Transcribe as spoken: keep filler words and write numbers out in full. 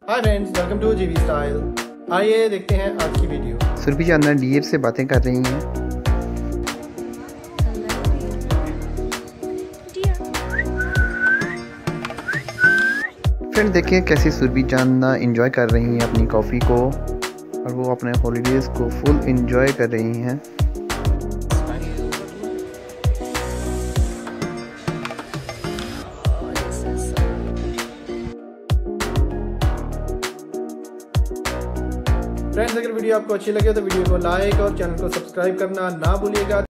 Hi friends, welcome to GV style. आइए देखते हैं आज की वीडियो। सुरभि चांदना डियर से बातें कर रही हैं। फ्रेंड देखिए कैसी सुरभि चांदना एंजॉय कर रही हैं अपनी कॉफ़ी को, और वो अपने हॉलीडेज़ को फुल एंजॉय कर रही हैं। फ्रेंड्स, अगर वीडियो आपको अच्छी लगे तो वीडियो को लाइक और चैनल को सब्सक्राइब करना ना भूलिएगा।